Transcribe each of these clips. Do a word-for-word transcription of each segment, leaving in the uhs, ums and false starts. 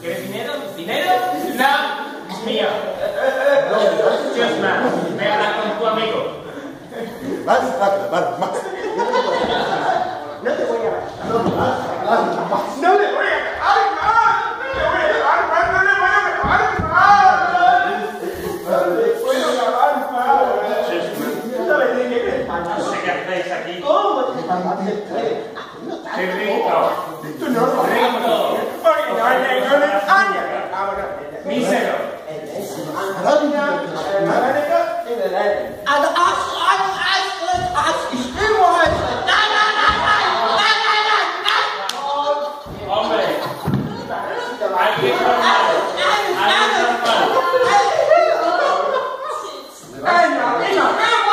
¿Quieres dinero? ¿Dinero? No, mío. Chusma, ve a hablar con tu amigo. Más, más, más, más. No te voy a dar. No, más, más, más. No le voy a dejar más. No le voy a dejar más. No le voy a dejar más. No le puedo dejar más. Chusma. No le tiene que dejar No sé qué hacéis aquí. ¿Cómo? ¡Qué rico! Tú no lo ves. ¡Rico! Porque no hay no le engaña. Ahora. ¡Mísero! Also, als, als, als, als, ich will mal. Nein, nein, nein, nein, nein, nein, nein, nein. ¡Hombre! ¡Hay que formar! ¡Hay que formar! Venga, venga,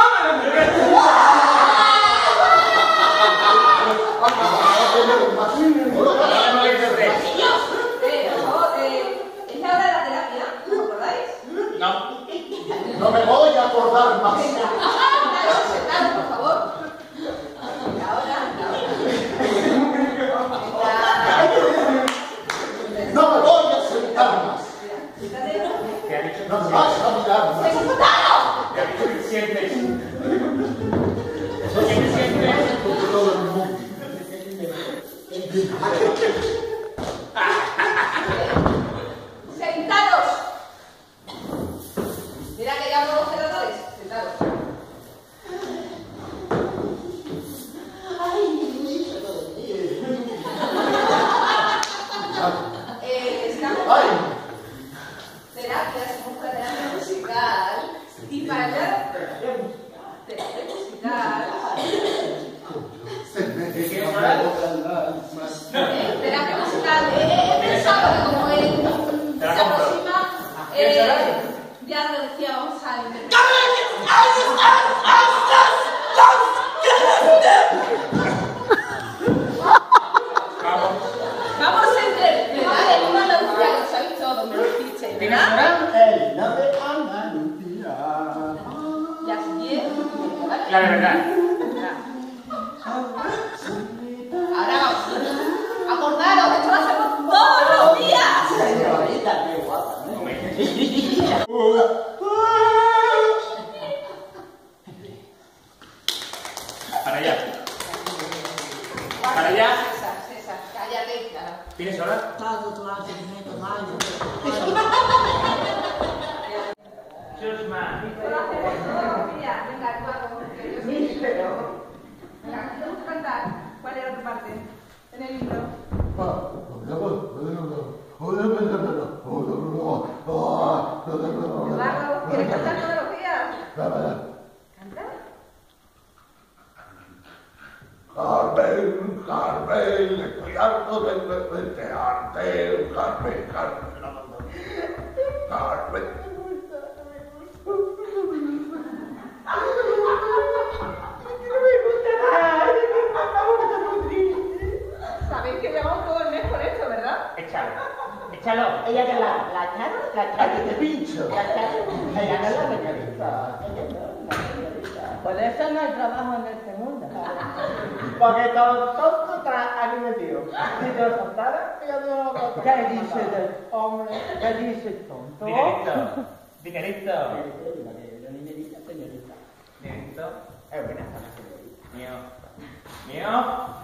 No me voy a acordar más. Sentaros, sentaros, por favor. Ahora. No me voy a sentar más. ¿Qué ha dicho? No me vas a mirar más. ¿Qué ha dicho que sientes? ¿Qué te sientes? Todo el mundo. Sentaros. Mira que llamo a los celadores. Sentaros. Eh, estamos Ay. en terapia, somos una terapia musical. Y para allá, terapia musical. Se me ¿Quieres hablar? Eh, terapia musical. Eh, He pensado que como él Te la se compro. aproxima, ¿Quieres eh, hablar? ya lo decía, vamos a interpretar. Vamos. Vamos a interpretar en una Andalucía, lo sabéis todos, me lo dice, ¿verdad? El no de Andalucía. Ya se viene, ¿vale? La de verdad. Ahora vamos. Acordaros, esto lo hacemos todos los días. Señorita, qué guapa, Para allá. Para allá. César, César, cállate. Ya. ¿Tienes hora? Chusma. Esto lo hacemos todos los días. Venga, tú hago, que yo soy libro. Venga, ¿te gusta cantar? ¿Cuál era tu parte? En el libro. Eduardo, ¿quieres cantar todos los días? ¿Canta? Carmen, Carmen, estoy harto de desearte. Carmen, Carmen, Carmen. Sabéis que llevamos todo el mes con esto, ¿verdad? Échalo. Échalo. Ella que la, la Charo, la Charo. Te pincho. La Charo. Ella no es la señorita. Ella no es la señorita. Por eso no hay trabajo en este mundo. Porque todo tonto está aquí metido. Si te lo contara, yo no lo contara. ¿Qué dice del hombre? ¿Qué dice el tonto? Dinerito. Dinerito. Señorita, señorita. Dinerito. Es buena esta señorita. Mío. Mío.